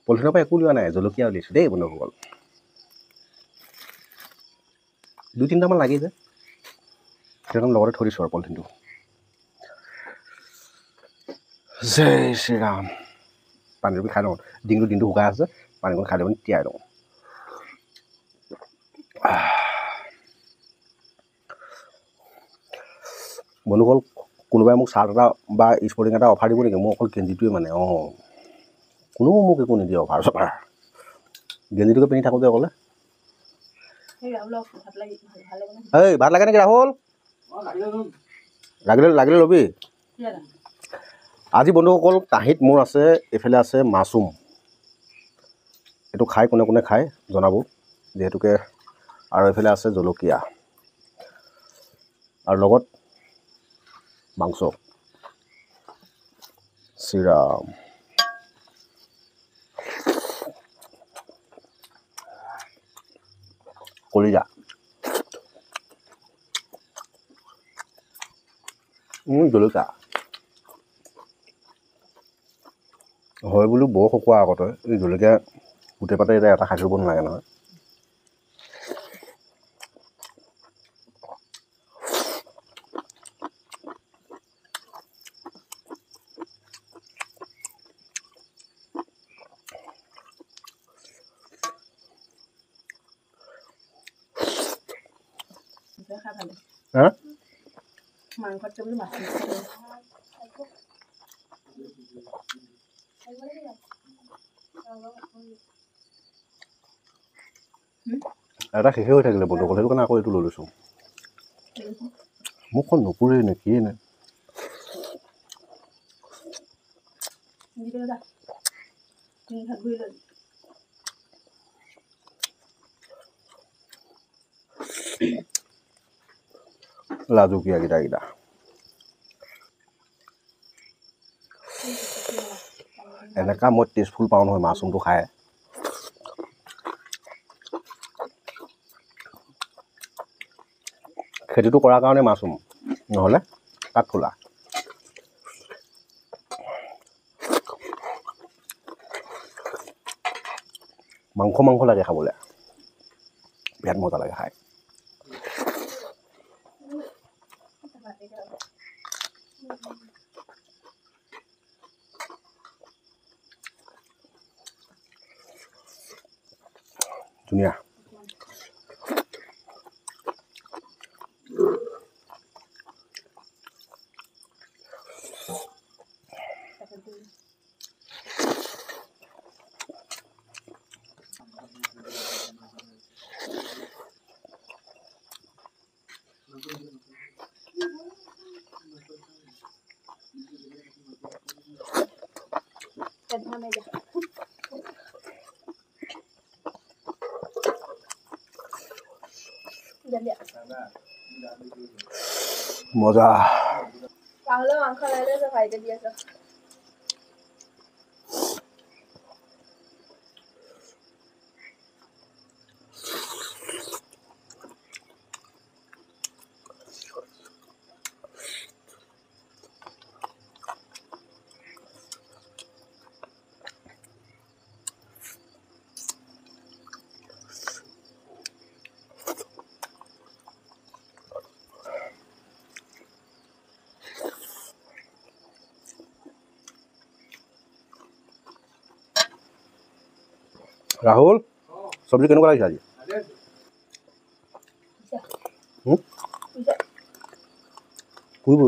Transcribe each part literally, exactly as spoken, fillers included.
পলিথিনৰ পৰা একো লোৱা নাই জলকীয়া উলিয়াইছোঁ দেই বন্ধুসকল দুই তিনিটামান লাগি যে সেইখন লগতে থৈ দিছোঁ আৰু পলিথিনটো জয় শ্ৰীৰাম পানী খাই লওঁ ডিঙিটো দিনটো শুকাই আছে পানীকণ খাই লৈ মানে তিয়াই লওঁ বন্ধুসকল কোনোবাই মোক চাৰ্ট এটা বা স্পৰ্টিং এটা অফাৰ দিব নেকি মই অকল গেঞ্জিটোৱে মানে অঁ কোনো মোক একো নিদিয়ে অফাৰ চফাৰ গেঞ্জিটোকে পিন্ধি থাকোঁ যে অকলে এই ভাত লাগে নেকি ৰাহুল লাগিলে লাগিলে ল'বি আজি বন্ধুসকল কাঁহীত মোৰ আছে এইফালে আছে মাছৰুম এইটো খাই কোনে কোনে খায় জনাব যিহেতুকে আৰু এইফালে আছে জলকীয়া আৰু লগত মাংস শ্ৰীৰাম কলিজা জলকীয়া হয় বোলো বৰ শুকোৱা আগতে এই জলকীয়া গোটেই পাতে এতিয়া এটা খাই থাকিব নালাগে নহয় হা মাংসত বোলো মাছ এটা শেষে হৈ থাকিলে বন্ধুসকল সেইটো কাৰণে আকৌ এইটো লৈ লৈছোঁ মুখখন নুপুৰে নে কি নে লাজুকীয়া কেইটা কেইটা এনেকা মই টেষ্টফুল পাওঁ নহয় মাছৰুমটো খাই খেতিটো কৰাৰ কাৰণে মাছৰুম নহ'লে কাঠফুলা মাংস মাংস লাগে খাবলৈ বিৰাট মজা লাগে খাই ধুনীয়া মজা তাহলে মাংস লাইলে তো খাইতে দিয়েছ ৰাহুল চব্জি কেনেকুৱা লাগিছে আজি কুইবোৰ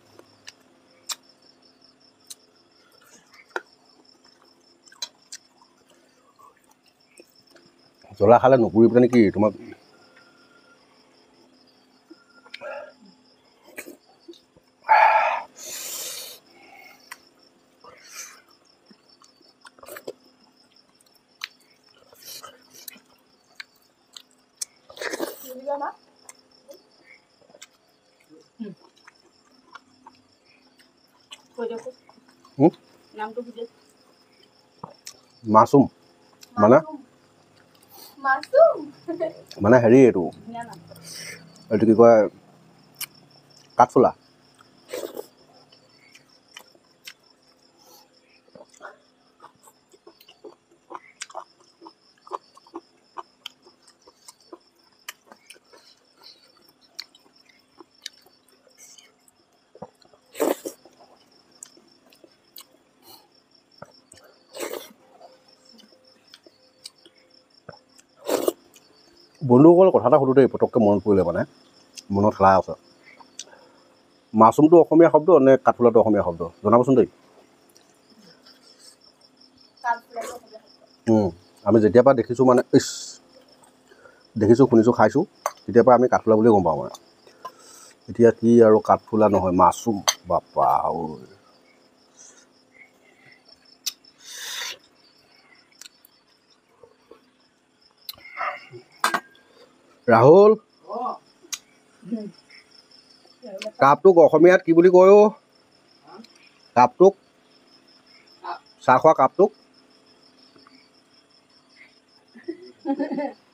জ্বলা খালে নুপুৰি পেলাই নেকি তোমাক মাছৰুম মানে মানে হেৰি এইটো এইটো কি কয় কাঠফুলা বন্ধুসকল কথা এটা সুধোঁতেই পটককৈ মনত পৰিলে মানে মনত খেলাই আছে মাছৰুমটো অসমীয়া শব্দ নে কাঠফুলাটো অসমীয়া শব্দ জনাবচোন দেই আমি যেতিয়াৰ পৰা দেখিছোঁ মানে ইছ দেখিছোঁ শুনিছোঁ খাইছোঁ তেতিয়াৰ পৰা আমি কাঠফুলা বুলিয়ে গম পাওঁ মানে এতিয়া কি আৰু কাঠফুলা নহয় মাছৰুম বাপা ঐ ৰাহুল কাপটোক অসমীয়াত কি বুলি কয় অ' কাপটোক চাহ খোৱা কাপটোক